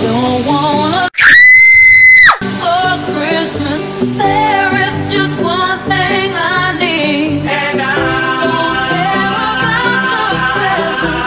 Don't wanna for Christmas. There is just one thing I need. And I don't care about the presents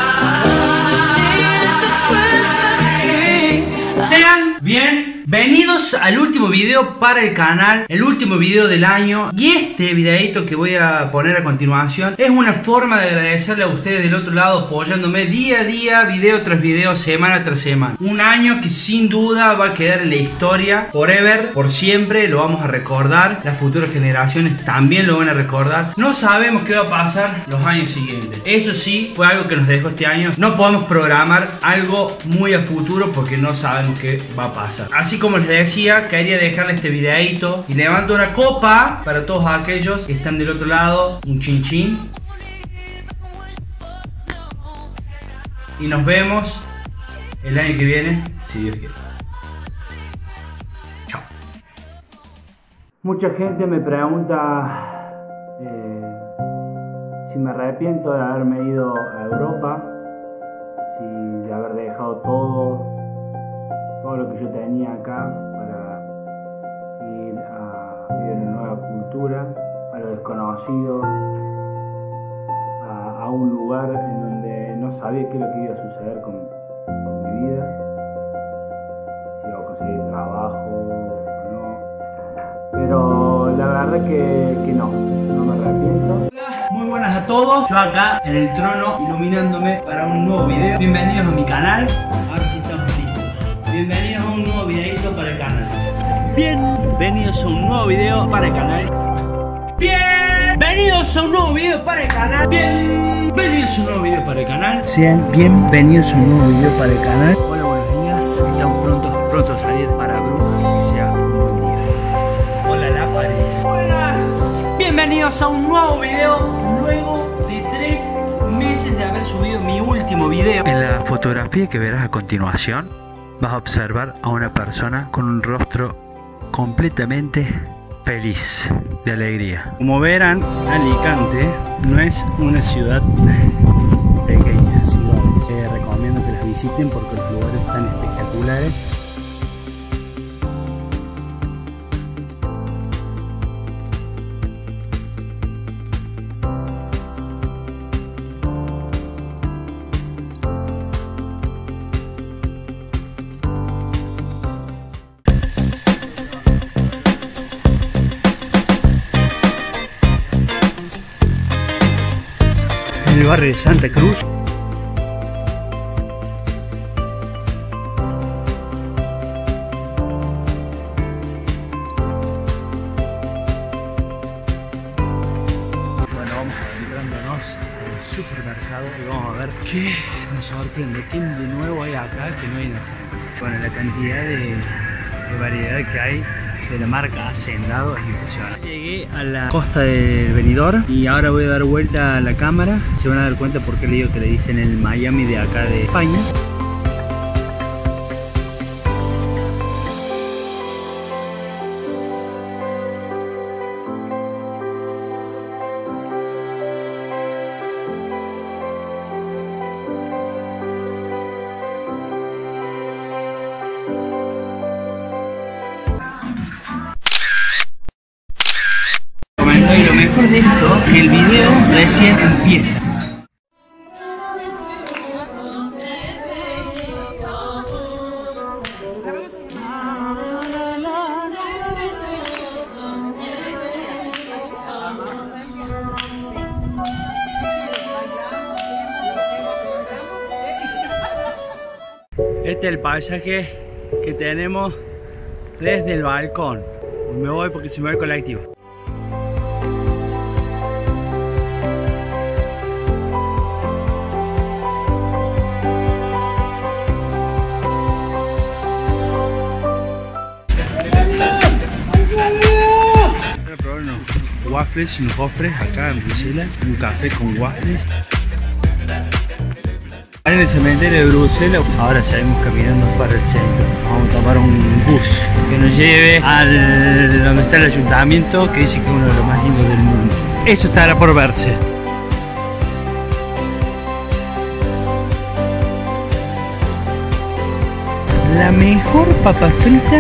underneath the Christmas tree. Sean bienvenidos al último video para el canal, el último video del año. Y este videito que voy a poner a continuación es una forma de agradecerle a ustedes del otro lado, apoyándome día a día, video tras video, semana tras semana. Un año que sin duda va a quedar en la historia forever, por siempre. Lo vamos a recordar, las futuras generaciones también lo van a recordar. No sabemos qué va a pasar los años siguientes. Eso sí, fue algo que nos dejó este año. No podemos programar algo muy a futuro porque no sabemos qué va a pasar. Así como les decía, quería dejarle este videito y levanto una copa para todos aquellos que están del otro lado. Un chin chin. Y nos vemos el año que viene, si Dios quiere. Chao. Mucha gente me pregunta si me arrepiento de haberme ido a Europa, si de haber dejado todo lo que yo tenía acá para ir a vivir una nueva cultura, a lo desconocido, a un lugar en donde no sabía qué es lo que iba a suceder con mi vida, si iba a conseguir trabajo o no, pero la verdad que no me arrepiento. Muy buenas a todos, yo acá en el trono iluminándome para un nuevo video. Bienvenidos a mi canal. Ahora sí estamos listos. Bienvenidos a un nuevo videito para el canal. Bienvenidos a un nuevo video para el canal. Bienvenidos a un nuevo video para el canal. Bienvenidos a un nuevo video para el canal. Sean bienvenidos a un nuevo video para el canal. Hola, buenos días. Estamos pronto a salir para Brujas. Que sea un buen día. Hola, la pared. Buenas. Bienvenidos a un nuevo video. Luego de 3 meses de haber subido mi último video. En la fotografía que verás a continuación, vas a observar a una persona con un rostro completamente feliz, de alegría. Como verán, Alicante no es una ciudad pequeña. Recomiendo que las visiten porque los lugares están espectaculares. En el barrio de Santa Cruz. Bueno, vamos adentrándonos al supermercado y vamos a ver qué nos sorprende, qué de nuevo hay acá que no hay en Argentina. Bueno, la cantidad de variedad que hay de la marca Hacendado es impresionante. Llegué a la costa del Benidorm y ahora voy a dar vuelta a la cámara. Se van a dar cuenta por qué le digo que le dicen el Miami de acá de España. Y lo mejor de esto, que el video recién empieza. Este es el paisaje que tenemos desde el balcón. Me voy porque se me va el colectivo. Waffles, unos gofres acá en Bruselas, un café con waffles. En el cementerio de Bruselas, ahora salimos caminando para el centro. Vamos a tomar un bus que nos lleve al donde está el ayuntamiento, que dice que es uno de los más lindos del mundo. Eso estará por verse. la mejor papa frita.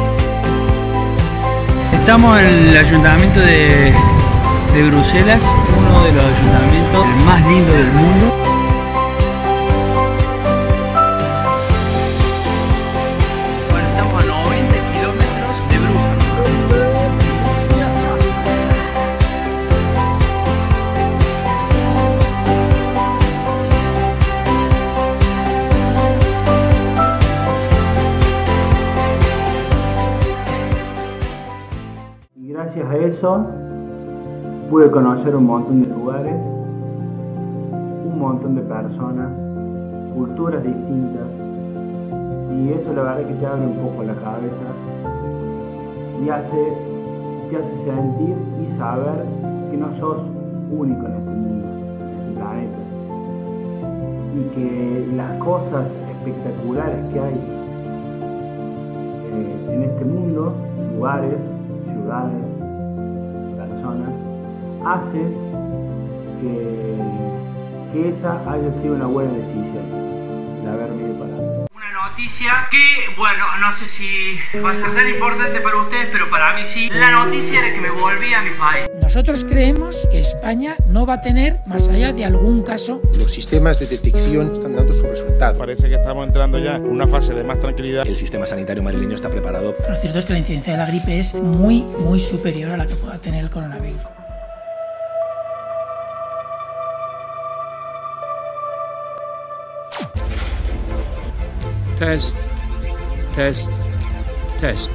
Estamos en el ayuntamiento de Bruselas, uno de los ayuntamientos más lindos del mundo. Bueno, estamos a 90 kilómetros de Brujas. Y gracias a eso pude conocer un montón de lugares, un montón de personas, culturas distintas, y eso la verdad que te abre un poco la cabeza y te hace sentir y saber que no sos único en este mundo, en este planeta, y que las cosas espectaculares que hay en este mundo, lugares, ciudades, personas, hacen que esa haya sido una buena decisión, el haberme ido para allá. Una noticia que, bueno, no sé si va a ser tan importante para ustedes, pero para mí sí. La noticia era que me volví a mi país. Nosotros creemos que España no va a tener, más allá de algún caso... Los sistemas de detección están dando su resultado. Parece que estamos entrando ya en una fase de más tranquilidad. El sistema sanitario madrileño está preparado. Lo cierto es que la incidencia de la gripe es muy superior a la que pueda tener el coronavirus. Test, test, test.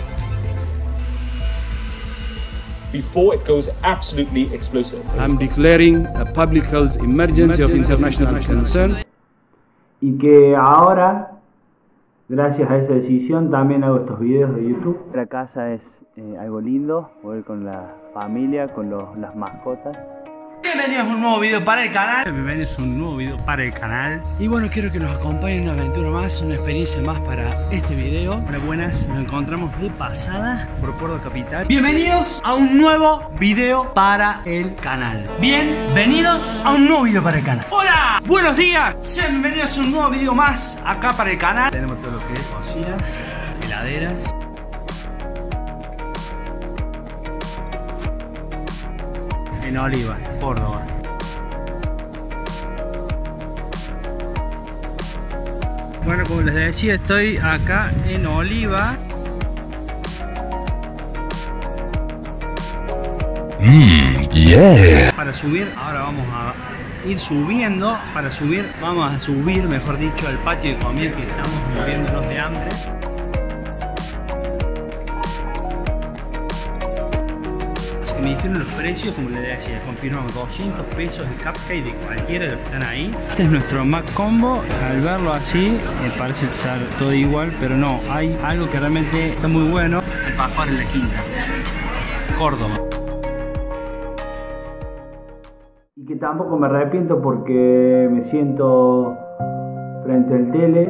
Before it goes absolutely explosive. I'm declaring a public health emergency of international concern. Y que ahora, gracias a esa decisión, también hago estos videos de YouTube. La casa es algo lindo, voy con la familia, con las mascotas. Bienvenidos a un nuevo video para el canal. Bienvenidos a un nuevo video para el canal. Y bueno, quiero que nos acompañen en una aventura más, una experiencia más para este video. Buenas, nos encontramos de pasada por Puerto Capital. Bienvenidos a un nuevo video para el canal. Bienvenidos a un nuevo video para el canal. Hola, buenos días. Sean bienvenidos a un nuevo video más acá para el canal. Tenemos todo lo que es cocinas, heladeras. En Oliva, Córdoba. Bueno, como les decía, estoy acá en Oliva. Yeah. Para subir, ahora vamos a ir subiendo. Para subir, vamos a subir, mejor dicho, al patio de comida que estamos muriéndonos de hambre. Me dijeron los precios, como les decía, confirmamos 200 pesos de cupcake de cualquiera de los que están ahí. Este es nuestro Mac Combo. Al verlo así, me parece ser todo igual, pero no, hay algo que realmente está muy bueno. El alfajor en la quinta, Córdoba. Y que tampoco me arrepiento porque me siento frente al tele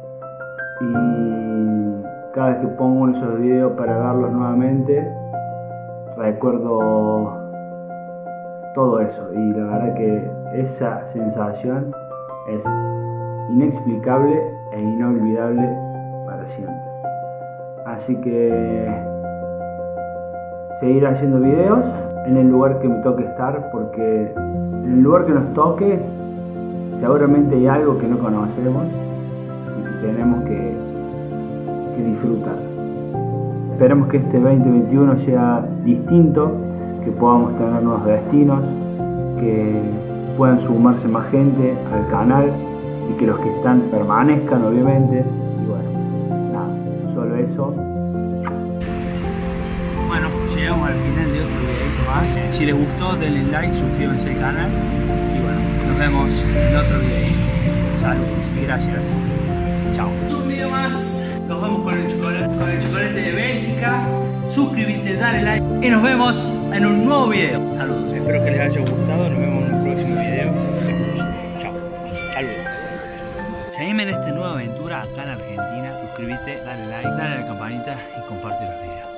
y cada vez que pongo esos videos para verlos nuevamente, recuerdo todo eso, y la verdad que esa sensación es inexplicable e inolvidable para siempre. Así que seguir haciendo videos en el lugar que me toque estar, porque en el lugar que nos toque seguramente hay algo que no conocemos y que tenemos que disfrutar. Esperemos que este 2021 sea distinto, que podamos tener nuevos destinos, que puedan sumarse más gente al canal y que los que están permanezcan, obviamente. Y bueno, nada, solo eso. Bueno, llegamos al final de otro videito más. Si les gustó, denle like, suscríbanse al canal y bueno, nos vemos en otro videito. Saludos y gracias. Chao. Un video más. Nos vamos con el chocolate de Bélgica. Suscríbete, dale like y nos vemos en un nuevo video. Saludos, espero que les haya gustado. Nos vemos en un próximo video. Chao, saludos. Seguime en esta nueva aventura acá en Argentina. Suscríbete, dale like, dale a la campanita y comparte los videos.